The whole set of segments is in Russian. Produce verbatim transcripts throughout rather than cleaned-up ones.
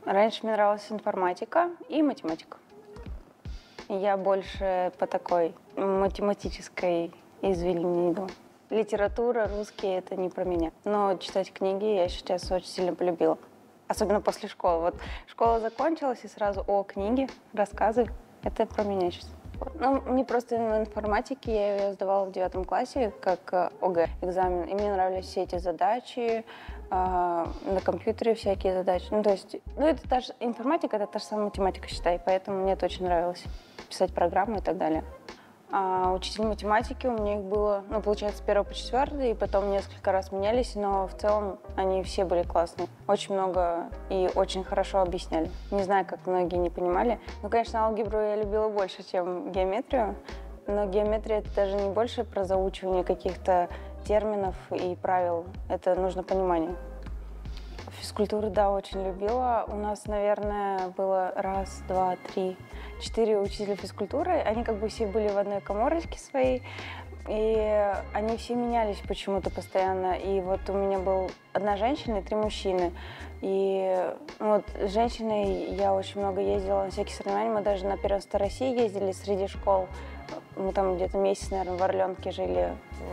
Раньше мне нравилась информатика и математика. Я больше по такой математической извилине иду. Литература, русский — это не про меня. Но читать книги я сейчас очень сильно полюбила. Особенно после школы. Вот школа закончилась, и сразу, о, книги, рассказы. Это про меня сейчас. Ну, мне просто в информатике, я ее сдавала в девятом классе, как ОГЭ экзамен. И мне нравились все эти задачи, э, на компьютере всякие задачи. Ну, то есть, ну, это та же информатика, это та же самая математика, считай. Поэтому мне это очень нравилось. Писать программы и так далее. А учитель математики у меня их было, ну, получается, с первого по четвертый, и потом несколько раз менялись, но в целом они все были классные. Очень много и очень хорошо объясняли. Не знаю, как многие не понимали. Ну, конечно, алгебру я любила больше, чем геометрию, но геометрия — это даже не больше про заучивание каких-то терминов и правил. Это нужно понимание. Физкультуру, да, очень любила. У нас, наверное, было раз, два, три, четыре учителя физкультуры. Они как бы все были в одной каморочке своей, и они все менялись почему-то постоянно. И вот у меня была одна женщина и три мужчины. И вот с женщиной я очень много ездила на всякие соревнования. Мы даже на первенство России ездили среди школ. Мы там где-то месяц, наверное, в Орленке жили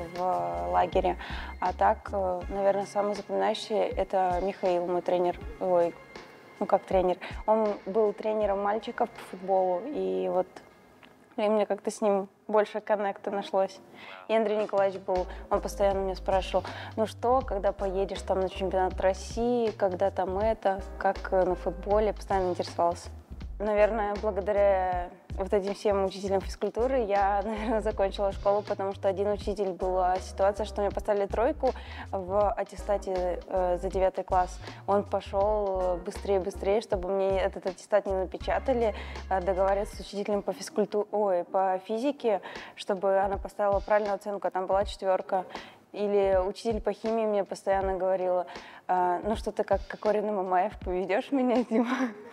в лагере. А так, наверное, самый запоминающий — это Михаил, мой тренер. Ой, ну как тренер. Он был тренером мальчиков по футболу. И вот и мне как-то с ним больше коннекта нашлось. И Андрей Николаевич был, он постоянно меня спрашивал, ну что, когда поедешь там на чемпионат России, когда там это, как на футболе, постоянно интересовался. Наверное, благодаря вот этим всем учителям физкультуры я, наверное, закончила школу, потому что один учитель, была ситуация, что мне поставили тройку в аттестате э, за девятый класс. Он пошел быстрее-быстрее, чтобы мне этот аттестат не напечатали, э, договариваться с учителем по физкультуре, ой, по физике, чтобы она поставила правильную оценку, а там была четверка. Или учитель по химии мне постоянно говорила, э, ну что ты как Кокорин и Мамаев поведешь меня, Дима?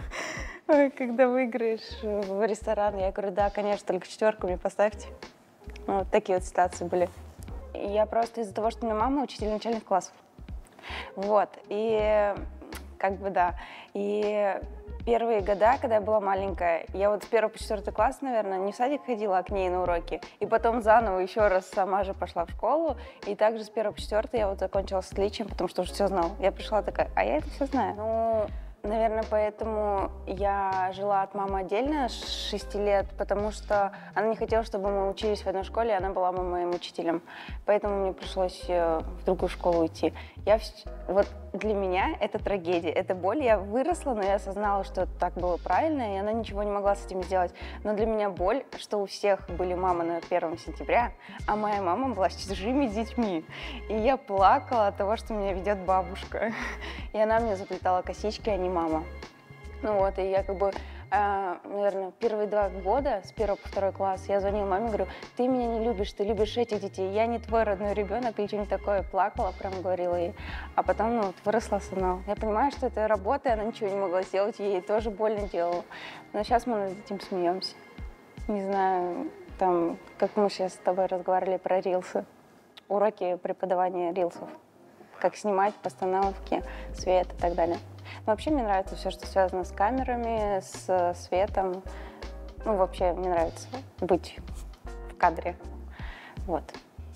Когда выиграешь в ресторан, я говорю, да, конечно, только четверку мне поставьте. Вот такие вот ситуации были. Я просто из-за того, что у меня мама учитель начальных классов. Вот, и как бы да. И первые года, когда я была маленькая, я вот с первого по четвертый класс, наверное, не в садик ходила, а к ней на уроки. И потом заново еще раз сама же пошла в школу. И также с первого по четвертый я вот закончила с отличием, потому что уже все знала. Я пришла такая, а я это все знаю. Ну, наверное, поэтому я жила от мамы отдельно с шести лет, потому что она не хотела, чтобы мы учились в одной школе, и она была моим учителем. Поэтому мне пришлось в другую школу идти. Я, вот для меня это трагедия, это боль. Я выросла, но я осознала, что так было правильно, и она ничего не могла с этим сделать. Но для меня боль, что у всех были мамы на первого сентября, а моя мама была с чужими детьми. И я плакала от того, что меня ведет бабушка. И она мне заплетала косички, а не мама. Ну вот, и я как бы, э, наверное, первые два года, с первого по второй класс, я звонила маме, говорю, ты меня не любишь, ты любишь этих детей, я не твой родной ребенок, или что-нибудь такое, плакала, прям говорила ей. А потом, ну, вот, выросла сама. Я понимаю, что это работа, и она ничего не могла сделать, ей тоже больно делала. Но сейчас мы над этим смеемся. Не знаю, там, как мы сейчас с тобой разговаривали про рилсы, уроки преподавания рилсов. Как снимать, постановки, свет и так далее. Но вообще мне нравится все, что связано с камерами, с светом. Ну, вообще мне нравится быть в кадре. Вот.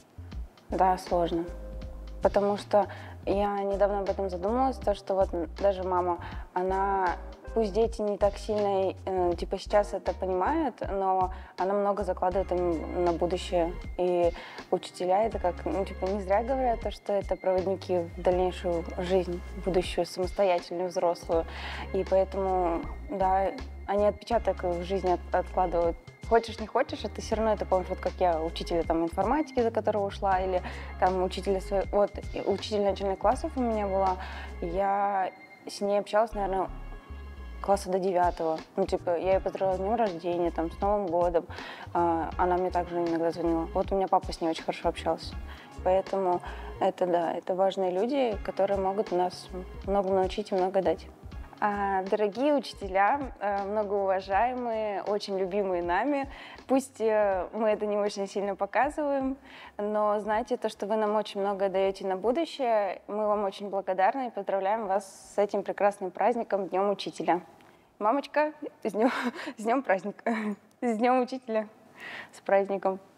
Да, сложно. Потому что я недавно об этом задумалась, то, что вот даже мама, она... Пусть дети не так сильно, э, типа, сейчас это понимают, но она много закладывает им на будущее. И учителя это как, ну, типа, не зря говорят, то, что это проводники в дальнейшую жизнь, в будущую, самостоятельную, взрослую. И поэтому, да, они отпечаток в жизни от, откладывают. Хочешь, не хочешь, а ты все равно это помнишь, вот как я, учителя там информатики, за которого ушла, или там учителя своей... Вот, учитель начальных классов у меня была, я с ней общалась, наверное, класса до девятого. Ну, типа, я ее поздравила с днем рождения, там, с Новым годом. А, она мне также иногда звонила. Вот у меня папа с ней очень хорошо общался. Поэтому это, да, это важные люди, которые могут нас много научить и много дать. А, Дорогие учителя, э, многоуважаемые, очень любимые нами, пусть э, мы это не очень сильно показываем, но знайте то, что вы нам очень много даете на будущее. Мы вам очень благодарны и поздравляем вас с этим прекрасным праздником, Днем Учителя. Мамочка, с днем, с днем праздника, с Днем Учителя, с праздником.